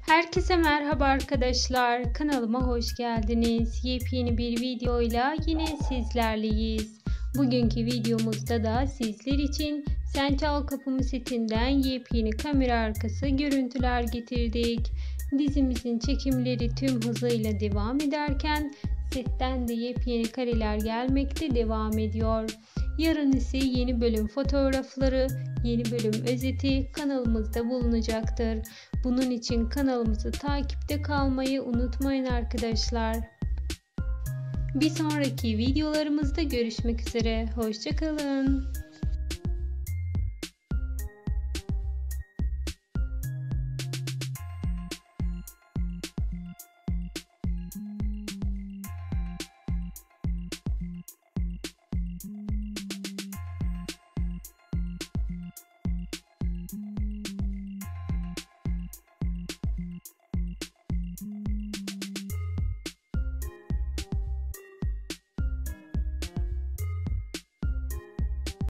Herkese merhaba arkadaşlar. Kanalıma hoş geldiniz. Yepyeni bir videoyla yine sizlerleyiz. Bugünkü videomuzda da sizler için Sen Çal Kapımı setinden yepyeni kamera arkası görüntüler getirdik. Dizimizin çekimleri tüm hızıyla devam ederken setten de yepyeni kareler gelmekte devam ediyor. Yarın ise yeni bölüm fotoğrafları, yeni bölüm özeti kanalımızda bulunacaktır. Bunun için kanalımızı takipte kalmayı unutmayın arkadaşlar. Bir sonraki videolarımızda görüşmek üzere. Hoşça kalın.